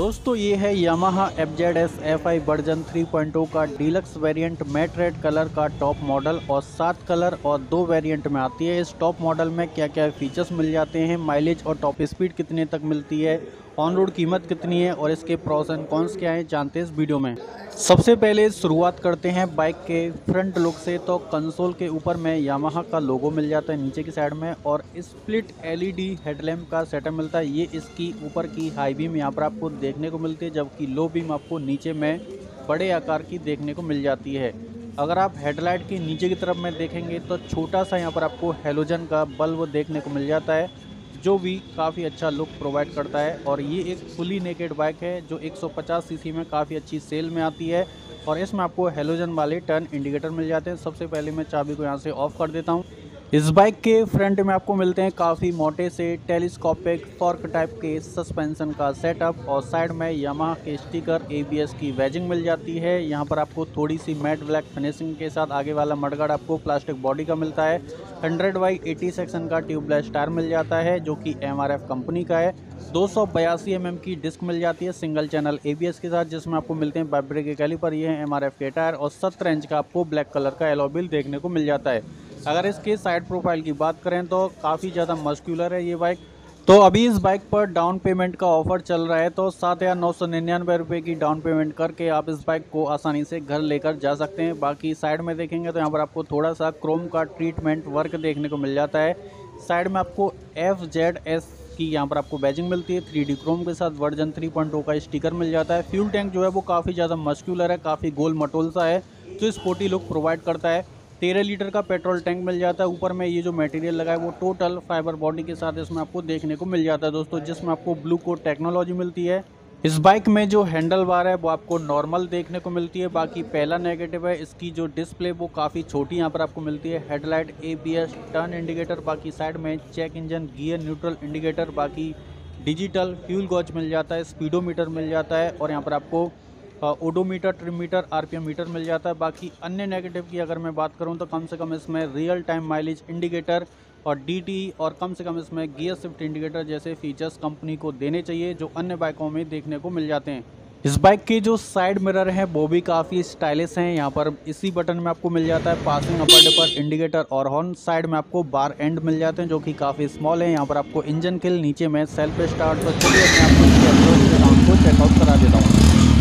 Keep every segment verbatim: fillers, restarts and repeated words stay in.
दोस्तों ये है Yamaha F Z S F I version three point O का deluxe variant matte red colour का टॉप मॉडल और सात कलर और दो वेरिएंट में आती है। इस टॉप मॉडल में क्या क्या फीचर्स मिल जाते हैं, माइलेज और टॉप स्पीड कितने तक मिलती है, ऑन रोड कीमत कितनी है और इसके प्रॉस एंड कॉन्स क्या हैं, जानते हैं इस वीडियो में। सबसे पहले शुरुआत करते हैं बाइक के फ्रंट लुक से। तो कंसोल के ऊपर में यामाहा का लोगो मिल जाता है नीचे की साइड में और स्प्लिट एलईडी हेडलैम्प का सेटअप मिलता है। ये इसकी ऊपर की हाई बीम यहाँ पर आपको देखने को मिलती है, जबकि लो बीम आपको नीचे में बड़े आकार की देखने को मिल जाती है। अगर आप हेडलाइट के नीचे की तरफ में देखेंगे तो छोटा सा यहाँ पर आपको हेलोजन का बल्ब देखने को मिल जाता है, जो भी काफ़ी अच्छा लुक प्रोवाइड करता है। और ये एक फुली नेकेड बाइक है जो एक सौ पचास सीसी में काफ़ी अच्छी सेल में आती है और इसमें आपको हेलोजन वाले टर्न इंडिकेटर मिल जाते हैं। सबसे पहले मैं चाबी को यहाँ से ऑफ कर देता हूँ। इस बाइक के फ्रंट में आपको मिलते हैं काफ़ी मोटे से टेलीस्कोपिक फॉर्क टाइप के सस्पेंशन का सेटअप और साइड में यामाहा के स्टिकर एबीएस की वेजिंग मिल जाती है। यहाँ पर आपको थोड़ी सी मैट ब्लैक फिनिशिंग के साथ आगे वाला मडगार्ड आपको प्लास्टिक बॉडी का मिलता है। हंड्रेड बाई एटी सेक्शन का ट्यूबलेस टायर मिल जाता है जो कि एमआरएफ कंपनी का है। दो सौ बयासी एम एम की डिस्क मिल जाती है सिंगल चैनल एबीएस के साथ, जिसमें आपको मिलते हैं बाइब्रेक के कैलिपर, ये है एमआरएफ के टायर और सत्रह इंच का आपको ब्लैक कलर का एलॉय व्हील देखने को मिल जाता है। अगर इसके साइड प्रोफाइल की बात करें तो काफ़ी ज़्यादा मस्कुलर है ये बाइक। तो अभी इस बाइक पर डाउन पेमेंट का ऑफर चल रहा है, तो सात हज़ार नौ सौ निन्यानवे रुपये की डाउन पेमेंट करके आप इस बाइक को आसानी से घर लेकर जा सकते हैं। बाकी साइड में देखेंगे तो यहाँ पर आपको थोड़ा सा क्रोम का ट्रीटमेंट वर्क देखने को मिल जाता है। साइड में आपको एफ जेड एस की यहाँ पर आपको बैजिंग मिलती है थ्री डी क्रोम के साथ। वर्जन थ्री पॉइंट ओ का स्टिकर मिल जाता है। फ्यूल टैंक जो है वो काफ़ी ज़्यादा मस्कुलर है, काफ़ी गोल मटोल सा है जो स्पोर्टी लुक प्रोवाइड करता है। तेरह लीटर का पेट्रोल टैंक मिल जाता है। ऊपर में ये जो मटेरियल लगा है वो टोटल फाइबर बॉडी के साथ इसमें आपको देखने को मिल जाता है दोस्तों, जिसमें आपको ब्लू कोट टेक्नोलॉजी मिलती है। इस बाइक में जो हैंडल बार है वो आपको नॉर्मल देखने को मिलती है। बाकी पहला नेगेटिव है इसकी जो डिस्प्ले वो काफ़ी छोटी यहाँ पर आपको मिलती है। हेडलाइट, एबीएस, टर्न इंडिकेटर, बाकी साइड में check engine, gear neutral indicator, बाकी डिजिटल फ्यूल गॉज मिल जाता है, स्पीडोमीटर मिल जाता है और यहाँ पर आपको odometer, trip meter, RPM meter मिल जाता है। बाकी अन्य नेगेटिव की अगर मैं बात करूं तो कम से कम इसमें रियल टाइम माइलेज इंडिकेटर और डीटी और कम से कम इसमें गियर शिफ्ट इंडिकेटर जैसे फीचर्स कंपनी को देने चाहिए जो अन्य बाइकों में देखने को मिल जाते हैं। इस बाइक के जो साइड मिरर हैं वो भी काफ़ी स्टाइलिश हैं। यहाँ पर इसी बटन में आपको मिल जाता है पासिंग, अपर डिपर, इंडिकेटर और हॉर्न। साइड में आपको बार एंड मिल जाते हैं जो कि काफ़ी स्मॉल है। यहाँ पर आपको इंजन किल, नीचे में सेल्फ स्टार्ट। तो चलिए मैं आपको इसके एग्जॉस्ट के साउंड को चेकआउट करा देता हूँ।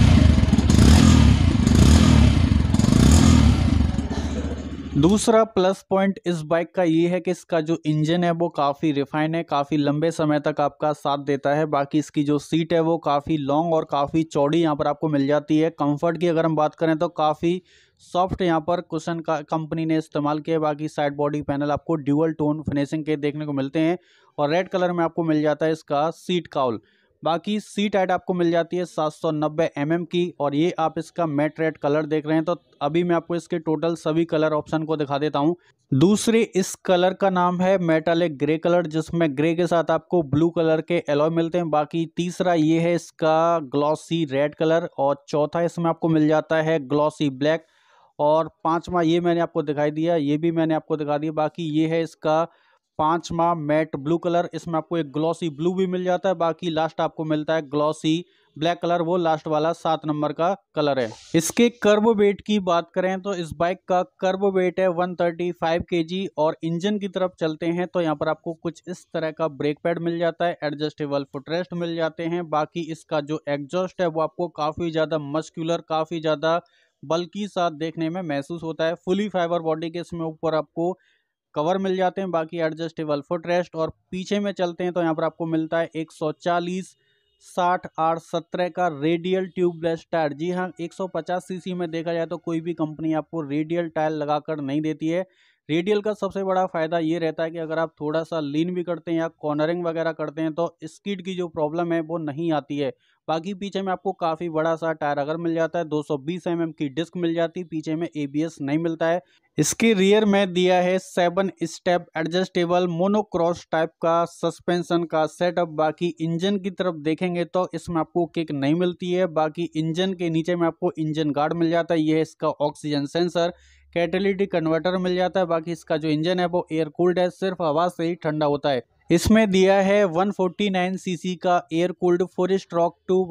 दूसरा प्लस पॉइंट इस बाइक का ये है कि इसका जो इंजन है वो काफ़ी रिफाइन है, काफ़ी लंबे समय तक आपका साथ देता है। बाकी इसकी जो सीट है वो काफ़ी लॉन्ग और काफ़ी चौड़ी यहाँ पर आपको मिल जाती है। कंफर्ट की अगर हम बात करें तो काफ़ी सॉफ्ट यहाँ पर कुशन का कंपनी ने इस्तेमाल किया है। बाकी साइड बॉडी पैनल आपको ड्यूअल टोन फिनिशिंग के देखने को मिलते हैं और रेड कलर में आपको मिल जाता है इसका सीट काउल। बाकी सीट हाइट आपको मिल जाती है सात सौ नब्बे एम एम की और ये आप इसका मैट रेड कलर देख रहे हैं। तो अभी मैं आपको इसके टोटल सभी कलर ऑप्शन को दिखा देता हूँ। दूसरे इस कलर का नाम है मेटालिक ग्रे कलर, जिसमें ग्रे के साथ आपको ब्लू कलर के एलॉय मिलते हैं। बाकी तीसरा ये है इसका ग्लॉसी रेड कलर और चौथा इसमें आपको मिल जाता है ग्लॉसी ब्लैक और पाँचवा ये मैंने आपको दिखाई दिया, ये भी मैंने आपको दिखा दिया। बाकी ये है इसका पांचवा मैट ब्लू कलर, इसमें आपको एक ग्लॉसी ब्लू भी मिल जाता है। बाकी लास्ट आपको मिलता है ग्लॉसी ब्लैक कलर, वो लास्ट वाला सात नंबर का कलर है। इसके कर्व वेट की बात करें तो इस बाइक का कर्व वेट है एक सौ पैंतीस केजी और इंजन की तरफ चलते हैं तो यहाँ पर आपको कुछ इस तरह का ब्रेक पैड मिल जाता है, एडजस्टेबल फुटरेस्ट मिल जाते हैं। बाकी इसका जो एग्जॉस्ट है वो आपको काफ़ी ज़्यादा मस्कुलर, काफ़ी ज़्यादा बल्कि सा देखने में महसूस होता है। फुली फाइबर बॉडी के इसमें ऊपर आपको कवर मिल जाते हैं। बाकी एडजस्टेबल फुट रेस्ट और पीछे में चलते हैं तो यहाँ पर आपको मिलता है एक सौ चालीस साठ आठ सत्रह का रेडियल ट्यूबलेस टायर। जी हाँ, एक सौ पचास सीसी में देखा जाए तो कोई भी कंपनी आपको रेडियल टायर लगाकर नहीं देती है। रेडियल का सबसे बड़ा फायदा ये रहता है कि अगर आप थोड़ा सा लीन भी करते हैं या कॉर्नरिंग वगैरह करते हैं तो स्किड की जो प्रॉब्लम है वो नहीं आती है। बाकी पीछे में आपको काफ़ी बड़ा सा टायर अगर मिल जाता है, दो सौ बीस एम एम की डिस्क मिल जाती है, पीछे में एबीएस नहीं मिलता है। इसके रियर में दिया है seven step adjustable monocross type का सस्पेंशन का सेटअप। बाकी इंजन की तरफ देखेंगे तो इसमें आपको किक नहीं मिलती है। बाकी इंजन के नीचे में आपको इंजन गार्ड मिल जाता है, ये है इसका ऑक्सीजन सेंसर, कैटेलिटिक कन्वर्टर मिल जाता है। बाकी इसका जो इंजन है वो एयर कूल्ड है, सिर्फ हवा से ही ठंडा होता है। इसमें दिया है एक सौ उनचास सीसी का air cooled four stroke two valve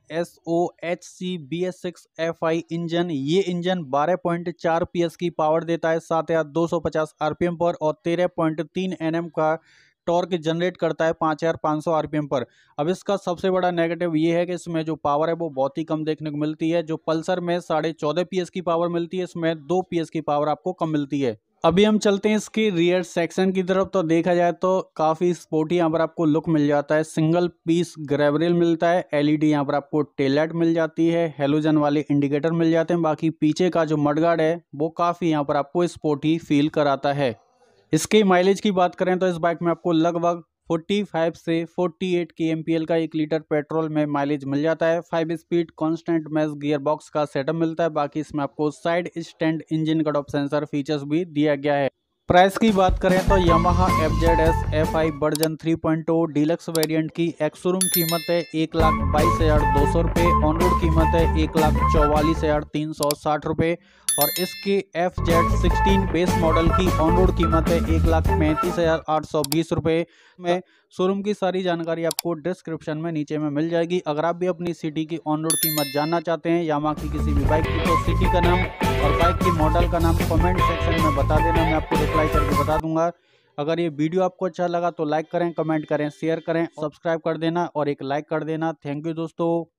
S O H C B S six F I engine. ये इंजन बारह पॉइंट चार पी एस की पावर देता है सात हज़ार दो सौ पचास आर पी एम पर और तेरह पॉइंट तीन एन एम का टॉर्क जनरेट करता है पाँच हज़ार पाँच सौ आर पी एम पर। अब इसका सबसे बड़ा नेगेटिव ये है कि इसमें जो पावर है वो बहुत ही कम देखने को मिलती है। जो पल्सर में साढ़े चौदह पी एस की पावर मिलती है, इसमें दो पी एस की पावर आपको कम मिलती है। अभी हम चलते हैं इसके रियर सेक्शन की तरफ। तो देखा जाए तो काफ़ी स्पोर्टी यहाँ पर आपको लुक मिल जाता है। सिंगल पीस ग्रैब रेल मिलता है, एल ई डी यहाँ पर आपको टेल लाइट मिल जाती है, हेलोजन वाले इंडिकेटर मिल जाते हैं। बाकी पीछे का जो मडगार्ड है वो काफ़ी यहाँ पर आपको स्पोर्टी फील कराता है। इसके माइलेज की बात करें तो इस बाइक में आपको लगभग पैंतालीस से अड़तालीस के एम पी एल का एक लीटर पेट्रोल में माइलेज मिल जाता है। Five speed constant mesh gear box का सेटअप मिलता है। बाकी इसमें आपको side stand engine cut off sensor features भी दिया गया है। प्राइस की बात करें तो Yamaha F Z S F I version three point O deluxe variant की एक्स-शोरूम कीमत है एक लाख बाईस हज़ार दो सौ रुपये, ऑन रोड कीमत है एक लाख चौवालीस हज़ार तीन सौ साठ रुपये और इसके F Z sixteen base model की ऑन रोड कीमत है एक लाख पैंतीस हज़ार आठ सौ बीस रुपये में। शोरूम की सारी जानकारी आपको डिस्क्रिप्शन में नीचे में मिल जाएगी। अगर आप भी अपनी सिटी की ऑन रोड कीमत जानना चाहते हैं यामाहा की किसी भी बाइक की, तो सिटी का नाम और बाइक की मॉडल का नाम कमेंट सेक्शन में बता देना, मैं आपको रिप्लाई करके बता दूंगा। अगर ये वीडियो आपको अच्छा लगा तो लाइक करें, कमेंट करें, शेयर करें, सब्सक्राइब कर देना और एक लाइक कर देना। थैंक यू दोस्तों।